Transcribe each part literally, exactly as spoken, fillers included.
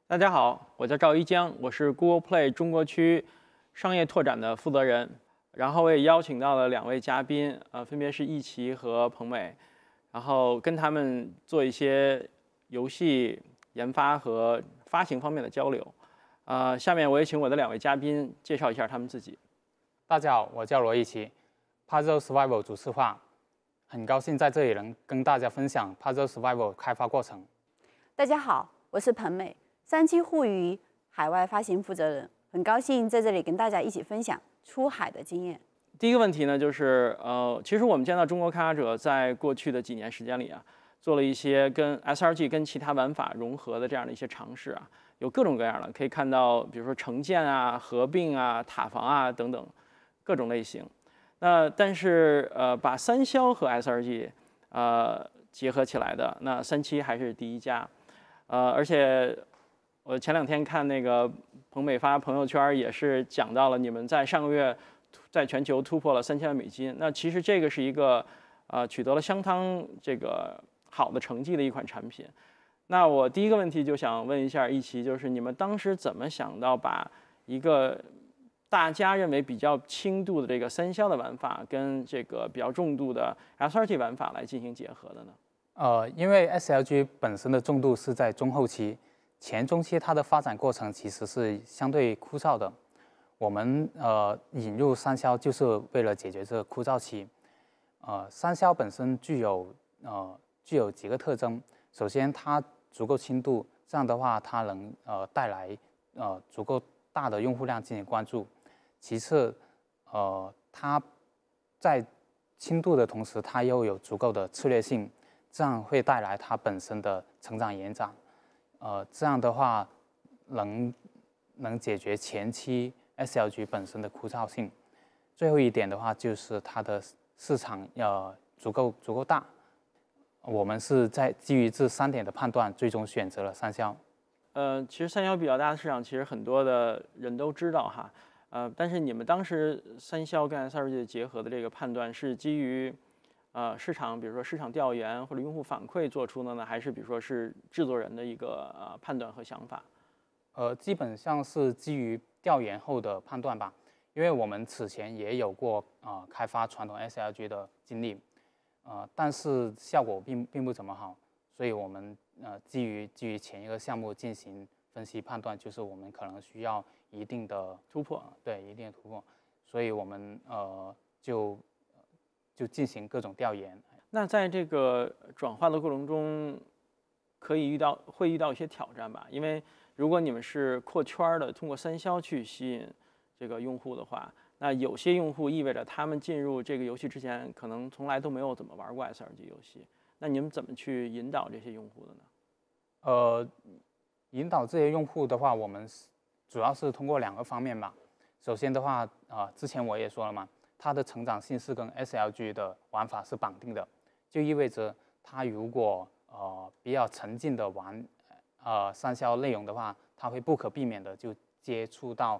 大家好，我叫赵一江，我是 Google Play 中国区商业拓展的负责人。然后我也邀请到了两位嘉宾，呃，分别是易奇和彭美，然后跟他们做一些游戏研发和发行方面的交流。呃，下面我也请我的两位嘉宾介绍一下他们自己。 大家好，我叫罗易奇 ，Puzzle Survival 主策划，很高兴在这里能跟大家分享 Puzzle Survival 开发过程。 大家好，我是彭美，三七互娱海外发行负责人，很高兴在这里跟大家一起分享出海的经验。 第一个问题呢，就是呃，其实我们见到中国开发者在过去的几年时间里啊，做了一些跟 S R G 跟其他玩法融合的这样的一些尝试啊，有各种各样的，可以看到，比如说城建啊、合并啊、塔防啊等等各种类型。那但是呃，把三消和 S R G 呃结合起来的，那三七还是第一家。呃，而且我前两天看那个彭美发朋友圈也是讲到了你们在上个月在全球突破了三千万美金。那其实这个是一个呃取得了相当这个好的成绩的一款产品。那我第一个问题就想问一下易奇，就是你们当时怎么想到把一个大家认为比较轻度的这个三消的玩法跟这个比较重度的 S R G 玩法来进行结合的呢？ 呃，因为 S L G 本身的重度是在中后期，前中期它的发展过程其实是相对枯燥的。我们呃引入三消就是为了解决这个枯燥期。呃，三消本身具有呃具有几个特征，首先它足够轻度，这样的话它能呃带来呃足够大的用户量进行关注。其次，呃它在轻度的同时，它又有足够的策略性。这样会带来它本身的成长延展，呃，这样的话能能解决前期 S L G 本身的枯燥性。最后一点的话，就是它的市场要足够足够大。我们是在基于这三点的判断，最终选择了三消。 呃，其实三消比较大的市场，其实很多的人都知道哈，呃，但是你们当时三消跟 S R G 结合的这个判断是基于。呃，市场，比如说市场调研或者用户反馈做出的呢，还是比如说是制作人的一个呃判断和想法？ 呃，基本上是基于调研后的判断吧，因为我们此前也有过啊、呃、开发传统 S L G 的经历，呃，但是效果并并不怎么好，所以我们呃基于基于前一个项目进行分析判断，就是我们可能需要一定的突破， 呃、对一定的突破，所以我们呃就。就进行各种调研。 那在这个转化的过程中，可以遇到会遇到一些挑战吧？因为如果你们是扩圈的，通过三消去吸引这个用户的话，那有些用户意味着他们进入这个游戏之前，可能从来都没有怎么玩过 S R G 游戏。那你们怎么去引导这些用户的呢？ 呃，引导这些用户的话，我们主要是通过两个方面吧。首先的话，啊、呃，之前我也说了嘛。它的成长性是跟 S L G 的玩法是绑定的，就意味着它如果呃比较沉浸的玩呃三消内容的话，它会不可避免的就接触到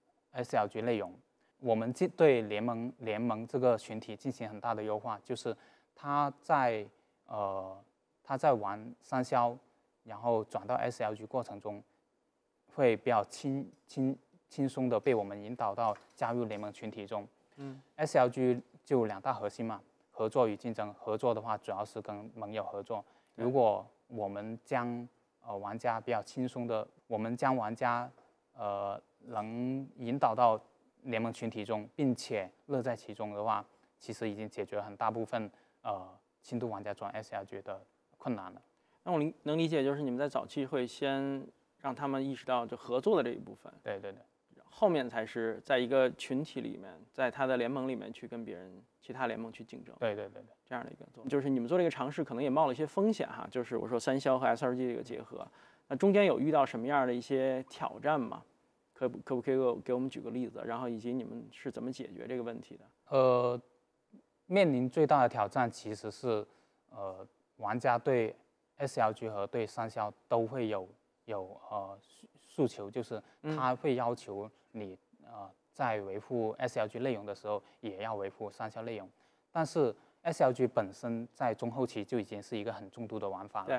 S L G 内容。我们对联盟联盟这个群体进行很大的优化，就是他在呃他在玩三消，然后转到 S L G 过程中，会比较轻轻轻松的被我们引导到加入联盟群体中。 嗯 ，S L G 就两大核心嘛，合作与竞争。合作的话，主要是跟盟友合作。如果我们将呃玩家比较轻松的，我们将玩家呃能引导到联盟群体中，并且乐在其中的话，其实已经解决了很大部分呃轻度玩家转 S L G 的困难了。 那我理能理解，就是你们在早期会先让他们意识到就合作的这一部分。 对对对。 后面才是在一个群体里面，在他的联盟里面去跟别人其他联盟去竞争。 对对对对， 这样的一个做，就是你们做这个尝试可能也冒了一些风险哈。就是我说三消和 S R G 这个结合，那中间有遇到什么样的一些挑战吗？可不可不可以给我们举个例子？然后以及你们是怎么解决这个问题的？ 呃，面临最大的挑战其实是呃玩家对 S L G 和对三消都会有有呃诉求，就是他会要求你呃在维护 S L G 内容的时候，也要维护三消内容。但是 S L G 本身在中后期就已经是一个很重度的玩法了。 对，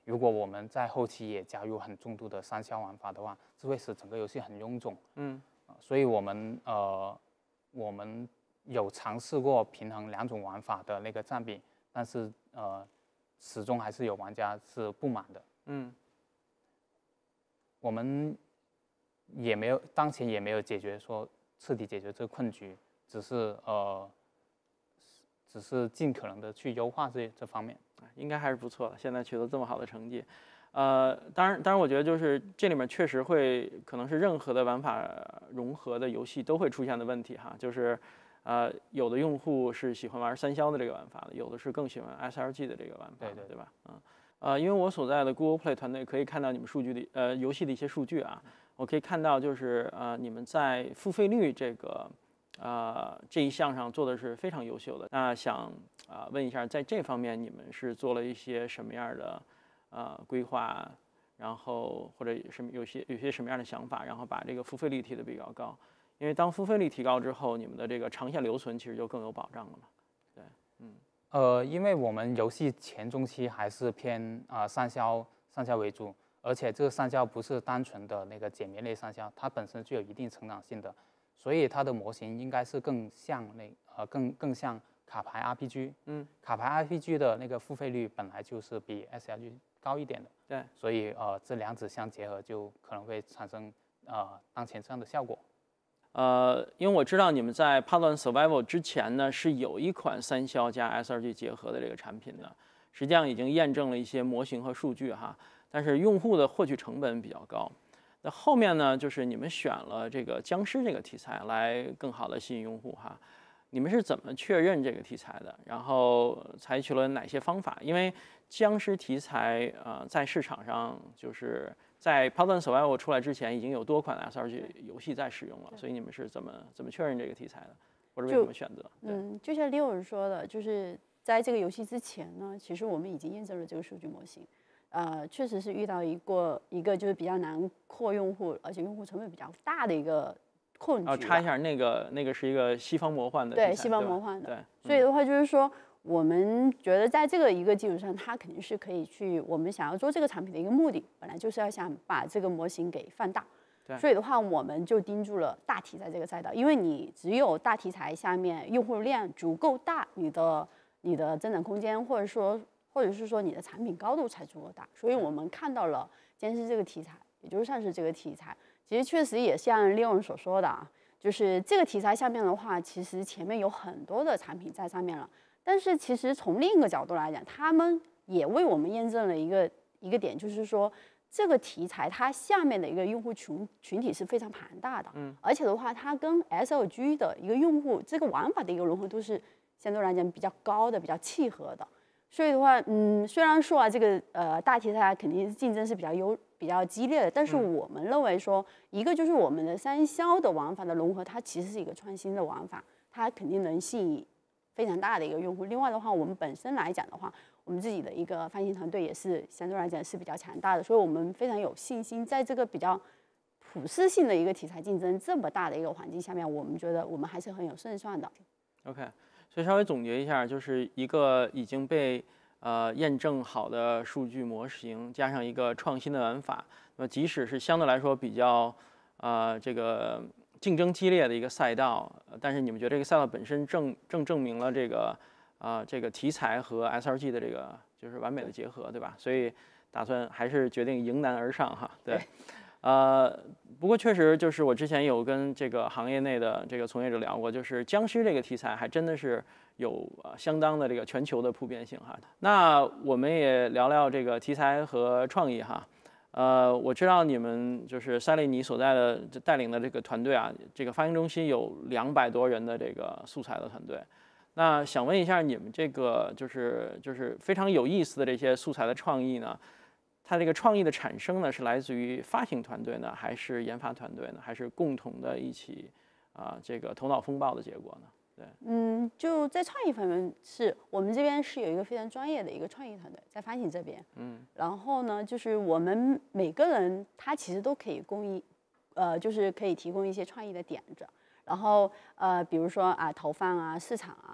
如果我们在后期也加入很重度的三消玩法的话，这会使整个游戏很臃肿。 嗯， 呃、所以我们呃我们有尝试过平衡两种玩法的那个占比，但是呃始终还是有玩家是不满的。 嗯， 我们也没有当前也没有解决说彻底解决这个困局，只是呃。只是尽可能的去优化这这方面， 应该还是不错的。现在取得这么好的成绩，呃，当然，当然，我觉得就是这里面确实会可能是任何的玩法融合的游戏都会出现的问题哈，就是呃，有的用户是喜欢玩三消的这个玩法的，有的是更喜欢 S L G 的这个玩法， 对对对吧？嗯，呃，因为我所在的 Google Play 团队可以看到你们数据的呃游戏的一些数据啊，我可以看到就是呃你们在付费率这个。呃，这一项上做的是非常优秀的。那想啊、呃、问一下，在这方面你们是做了一些什么样的呃规划，然后或者什么有些有些什么样的想法，然后把这个付费率提得比较高？因为当付费率提高之后，你们的这个长线留存其实就更有保障了嘛。对，嗯。 呃，因为我们游戏前中期还是偏啊、呃、三消三消为主，而且这个三消不是单纯的那个解谜类三消，它本身具有一定成长性的。所以它的模型应该是更像那呃更更像卡牌 R P G， 嗯，卡牌 R P G 的那个付费率本来就是比 S L G 高一点的， 对， 所以呃这两者相结合就可能会产生呃当前这样的效果。 呃，因为我知道你们在 Padlon Survival 之前呢是有一款三消加 S L G 结合的这个产品的，实际上已经验证了一些模型和数据哈，但是用户的获取成本比较高。那后面呢，就是你们选了这个僵尸这个题材来更好的吸引用户哈。你们是怎么确认这个题材的？然后采取了哪些方法？因为僵尸题材呃在市场上就是在 Padlon Survival 出来之前，已经有多款 S R G 游戏在使用了，所以你们是怎么怎么确认这个题材的，或者为什么选择？ 嗯，就像 Leon 说的，就是在这个游戏之前呢，其实我们已经验证了这个数据模型。呃，确实是遇到一个一个就是比较难扩用户，而且用户成本比较大的一个困局。 哦，插一下，那个那个是一个西方魔幻的题材， 对，西方魔幻的。 对， 所以的话就是说，我们觉得在这个一个基础上，它肯定是可以去我们想要做这个产品的一个目的，本来就是要想把这个模型给放大。 对。 所以的话，我们就盯住了大题材这个赛道，因为你只有大题材下面用户量足够大，你的你的增长空间，或者说。或者是说你的产品高度才足够大，所以我们看到了僵尸这个题材，也就是算是这个题材，其实确实也像Leon所说的啊，就是这个题材下面的话，其实前面有很多的产品在上面了，但是其实从另一个角度来讲，他们也为我们验证了一个一个点，就是说这个题材它下面的一个用户群群体是非常庞大的，嗯，而且的话，它跟 S L G 的一个用户这个玩法的一个融合度是相对来讲比较高的，比较契合的。所以的话，嗯，虽然说啊，这个呃大题材肯定是竞争是比较优、比较激烈的，但是我们认为说，一个就是我们的三消的玩法的融合，它其实是一个创新的玩法，它肯定能吸引非常大的一个用户。另外的话，我们本身来讲的话，我们自己的一个发行团队也是相对来讲是比较强大的，所以我们非常有信心，在这个比较普适性的一个题材竞争这么大的一个环境下面，我们觉得我们还是很有胜算的。 OK。所以稍微总结一下，就是一个已经被呃验证好的数据模型，加上一个创新的玩法。那么即使是相对来说比较呃这个竞争激烈的一个赛道，但是你们觉得这个赛道本身正正证明了这个啊、呃、这个题材和 S R G 的这个就是完美的结合，对吧？所以打算还是决定迎难而上哈。对。对呃，不过确实就是我之前有跟这个行业内的这个从业者聊过，就是僵尸这个题材还真的是有呃相当的这个全球的普遍性哈。那我们也聊聊这个题材和创意哈。呃，我知道你们就是赛利尼所在的带领的这个团队啊，这个发行中心有两百多人的这个素材的团队。那想问一下，你们这个就是就是非常有意思的这些素材的创意呢？它这个创意的产生呢，是来自于发行团队呢，还是研发团队呢，还是共同的一起啊、呃、这个头脑风暴的结果呢？对， 嗯，就在创意方面，是我们这边是有一个非常专业的一个创意团队在发行这边，嗯，然后呢，就是我们每个人他其实都可以供应，呃，就是可以提供一些创意的点子，然后呃，比如说啊投放啊、市场啊。或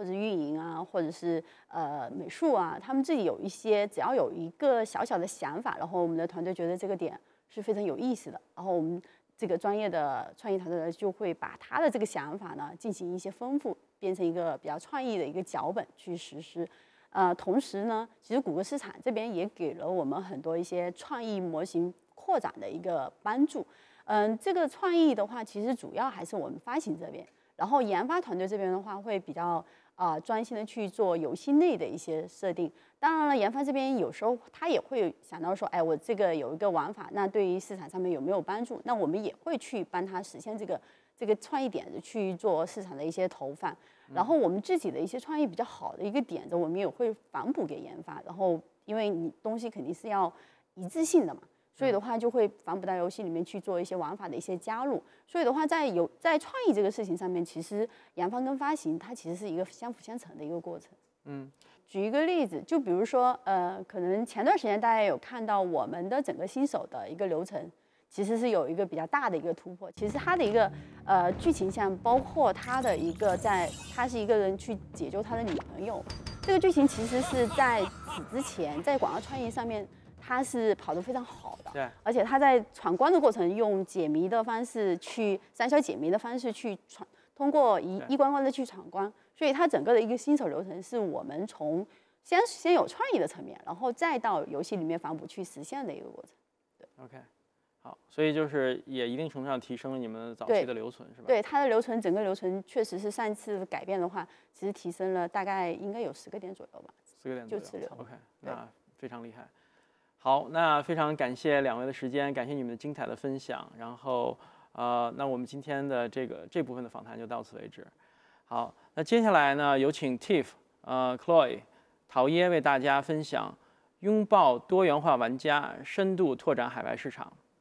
或者运营啊，或者是呃美术啊，他们自己有一些，只要有一个小小的想法，然后我们的团队觉得这个点是非常有意思的，然后我们这个专业的创意团队呢就会把他的这个想法呢进行一些丰富，变成一个比较创意的一个脚本去实施。呃，同时呢，其实谷歌市场这边也给了我们很多一些创意模型扩展的一个帮助。嗯，这个创意的话，其实主要还是我们发行这边，然后研发团队这边的话会比较啊、呃、专心的去做游戏内的一些设定。当然了，研发这边有时候他也会想到说，哎，我这个有一个玩法，那对于市场上面有没有帮助？那我们也会去帮他实现这个这个创意点子去做市场的一些投放。然后我们自己的一些创意比较好的一个点子，我们也会反哺给研发。然后因为你东西肯定是要一致性的嘛，所以的话就会反哺到游戏里面去做一些玩法的一些加入。所以的话，在有在创意这个事情上面，其实研发跟发行它其实是一个相辅相成的一个过程。 嗯， 举一个例子，就比如说呃，可能前段时间大家有看到我们的整个新手的一个流程。其实是有一个比较大的一个突破。其实他的一个呃剧情线，包括他的一个在，他是一个人去解救他的女朋友，这个剧情其实是在此之前在广告创意上面，他是跑得非常好的。 对。 而且他在闯关的过程，用解谜的方式去三消解谜的方式去闯，通过一一关关的去闯关，所以他整个的一个新手流程是我们从先先有创意的层面，然后再到游戏里面反哺去实现的一个过程。对。 OK。好，所以就是也一定程度上提升了你们早期的留存，是吧？ 对，它的流程，整个流程确实是上一次改变的话，其实提升了大概应该有十个点左右吧。 十个点左右。 就次流。 OK， 那非常厉害。好，那非常感谢两位的时间，感谢你们的精彩的分享。然后呃，那我们今天的这个这部分的访谈就到此为止。好，那接下来呢，有请 Tiff、呃 Chloe、陶耶为大家分享拥抱多元化玩家，深度拓展海外市场。